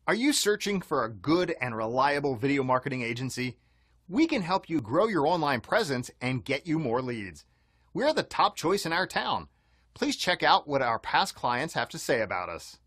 Are you searching for a good and reliable video marketing agency? We can help you grow your online presence and get you more leads. We're the top choice in our town. Please check out what our past clients have to say about us.